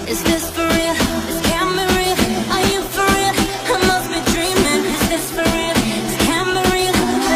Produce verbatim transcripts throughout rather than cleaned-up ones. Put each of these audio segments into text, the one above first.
Is this for real? This can't be real. Are you for real? I must be dreaming. Is this for real? This can't be real.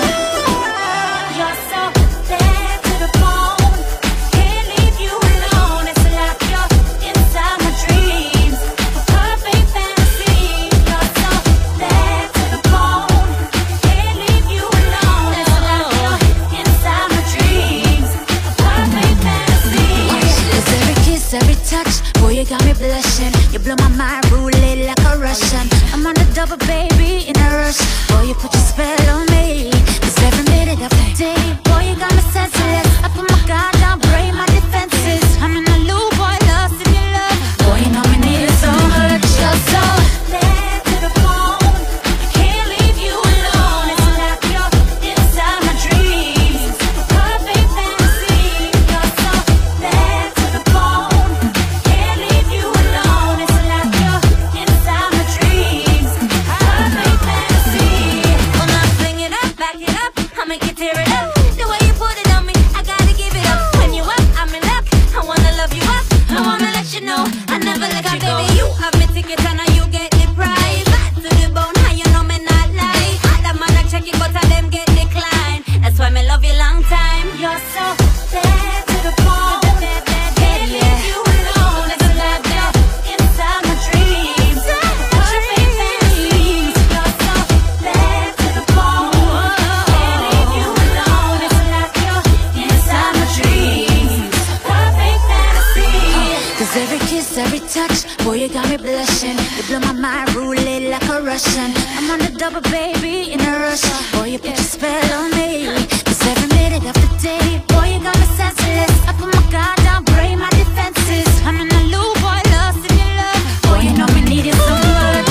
You're so bad to the bone. Can't leave you alone. It's like you're inside my dreams. A perfect fantasy. You're so bad to the bone. Can't leave you alone. It's like you're inside my dreams. A perfect fantasy. It's every kiss, every touch. Boy, you got me blushing. You blow my mind, rule it like a Russian. I'm on the double, baby, in a rush. Boy, you put your spell on me. Cause every minute of the day, boy, you got me senseless. I put my guard down, break my defenses. I'm in a loop, boy, lost in your love. Boy, you know me need it so much. You're so Bad to the bone. Can't leave you alone. It's like you're inside my dreams. A perfect fantasy. You're so bad to the bone. Can't leave you alone. It's like you're inside my dreams. A perfect fantasy. Well, now fling it up, back it up. I'll make you tear it up. The way you put it on me, I gotta give it up. When you up, I'm in luck. I wanna love you up. I wanna let you know I never let you go. Baby, you have me ticket and now you get the prize. Back to the bone, how you know me not lie. Other man I check it, but I them get declined. That's why me love you long time. You're so bad to the bone. Can't leave you alone. It's like you're inside my dreams. Perfect fantasies. You're so bad to the bone. Can't leave you alone. It's like you're inside my dreams. Perfect fantasy. Cause every kiss, every touch, boy, you got me blushing. You blow my mind, rule it like a Russian. I'm on the double, baby, in a rush. Boy, you put your spell on me. Cause every minute of the day, boy, you got me senseless. I put my guard down, break my defenses. I'm in a loop, boy, lost in your love. Boy, you know me need it so much.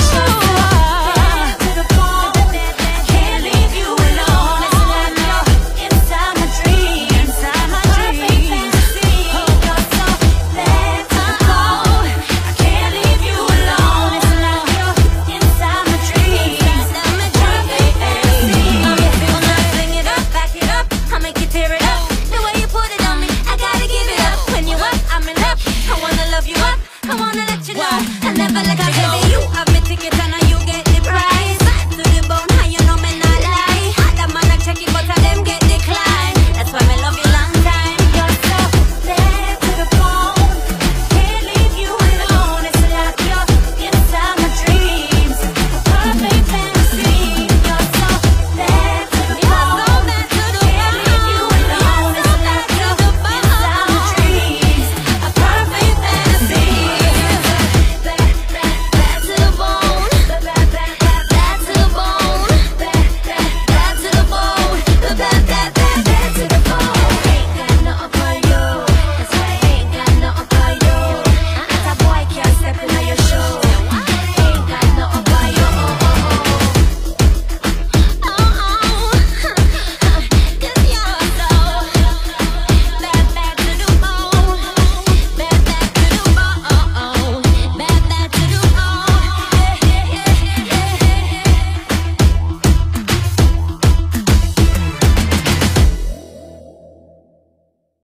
Bad to the bone. Can't leave you alone. It's like you're inside my dreams. Inside my perfect fantasy. You're so bad to the bone. I can't leave you alone. It's like you're inside my dreams. Inside my perfect fantasy. Well, now fling it up, back it up. I'll make you tear it up. The way you put it on me, I gotta give it up. When you up, I'm in luck. I wanna love you up. I wanna let you know I never let you go.